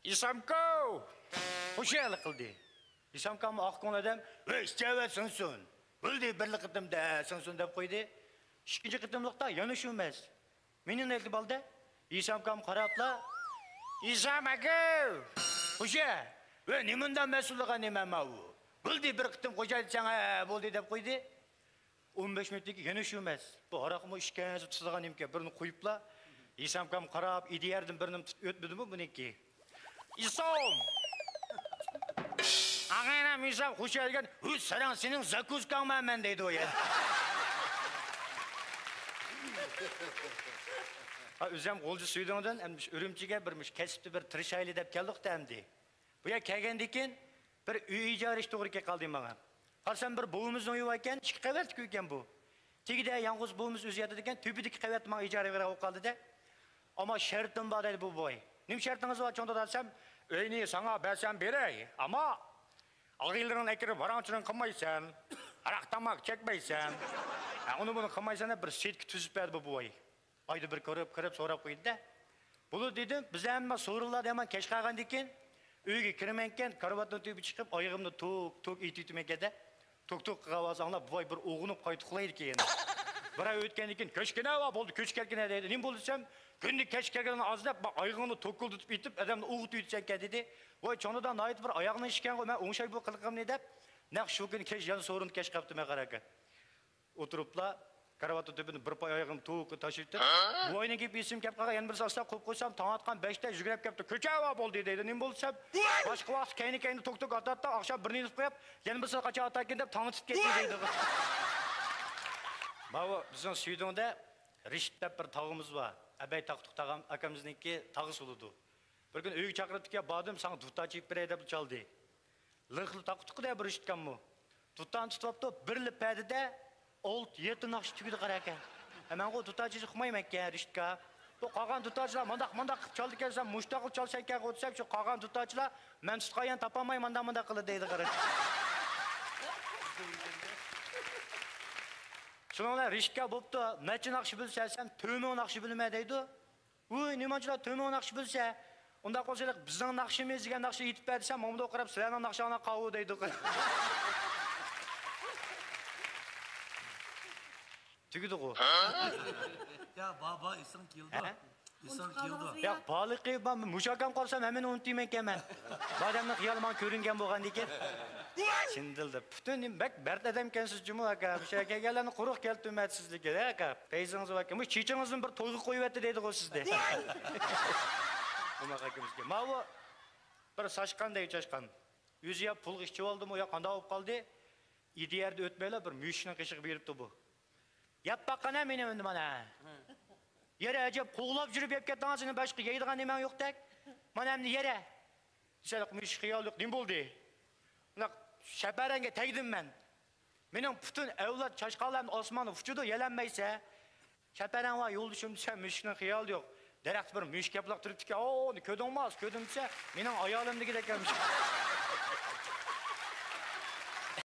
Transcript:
Isamko! Hoş geldin kıldı. Isamko'mu akın adam, "İsteve sınsun. Bildi birlik kıtımda sınsun" dep koydu. İkinci kıtımlıkta yanışılmaz. Menin eldi balda. Isamko'mu karapla, "İsamko! Hoşa! Ve nimundan mesulluğa nemem avu. Bildi bir kıtım koca sana boldu" dep koydu. 15 minutlik yanışılmaz. Bu harakımı işkence tutsagan imke birini koyupla. Isamko'mu karap, idiyerdim birini ötmedi mi buniki? İsom! Ağayna İsam hoş geldin. Saran senin zakuzkan ben deydi o ya. Özüm golcu suydundan emmiş Ürümçi'ge birmiş kesipti bir tırşaylı dep keldik de emdi. Bu ya kelgendikin bir üy icarı iş doğru kaldım bana. Karsan bir boğumuzun uyu varken çık kavet köyken bu. Tegi de yalnız boğumuz üzüyordu diken tüpüdeki kavet bana icarı veren o kaldı de. Ama şartım var dedi bu boy. Nim şartınız var çonda dersem öyle sana ben berey ama ağıyların ekiri varançının kılmaysan, araktamak çekmeysen, onu bunu kılmaysan bir setki tüzüp verdi bu boy. Aydı bir kırıp sorap koydu da. Bunu dedim, bize hemen sorular hemen keşkagan diken, öyge kirmenken karavatın tüyüp çıkıp ayağımda tok itütümek de, tok kavaz anla boy bir oğunup kaytıklaydı ki yani. Bırak ötken diken köşkene var oldu, köşkelkene dedi. Ne buldu sen? Günlük keşkelkene azdap bak ayağını tokul tutup itip adamla oğut ütecek dedi. Boy çonudan ait bir ayağını işken koy, ben oğuşay bu kılıkım ne dep, ne şu gün keş yan sorun keş kaptım karaka. Oturupla karavatın tüpünü bir pay ayağını tok taşıttı. Bu oyuna gibi isim kep kaga yan bir sasla kop koysam tanıtkan 5'te yügrep kepti. Köçe var oldu dedi. Ne buldu sen? Başka vakit kendi tok atattı. Akşam birini koyup yan bir sasla kaça atarken dep tanıtıp gitti dedi. Baba bizim Süydüğünde Rişit'te bir tağımız var. Abey taktık tağım akamızınki tağı suludu. Bir gün öykü çakırdık ya badım sana dutta çekip bir edep çaldı. Lıklı taktık da bir Rişit'ken mu? Duttan tutup da birli perdede old yertin akşı tüküdü karaka. Hemen o dutta çekip kımaymak ya Rişit'ka. Bu kagan tutacılar mandak çaldı kelsen muştakıl çalsan kek otsam şu kagan tutacılar men tutkayan tapamay mandak kılı deydi karaka. Şunlar rişka boptu, meçin akşı bilse sen tömün akşı bilme deydi. Uy, nimancılar tömün akşı bilse, onda koşarak bizden akşımız diyen akşı yitip versen, mamda okurap sıranan akşağına kavu deydi. Tüküdü o. Ya baba isim kildi. İsim kildi. Ya balığı ben muşakam kalsam hemen unutayım hemen. Bademle kıyalman körüngen boğan diken. Çindildi. Bütün bek bert edem kensiz cumu aka. Bir şey geleni kuruk geldi ümetsizlik aka. Peyziniz var ki. Bu çiçeğinizin bir toygu koyuvetti dedik o sizde. Bu makakimiz ki. Mavu bir saçkan deyip çaşkan. Yüzü ya pul işçi oldu mu ya kanda olup kaldı. İdi yerde ötmeyle bir müşünün kışık veripti bu. Yap bakana benim önüm bana. Yere acaba kovulap jürüp yapket dansını başka yaydıgan hemen yok tek. Bana hem de yere. Güzel müşük hıyal yok. Ne buldu? Şeperenge tegdim ben. Benim bütün evlat çaşkalarım Osmanlı uçudu yelenmeyse. Şeperen var yol düşünmüşse müşkünün hıyal yok. Direkt bir müşk yapılak durup ki ooo ködü olmaz ködümse benim ayağımda gidek gelmiş.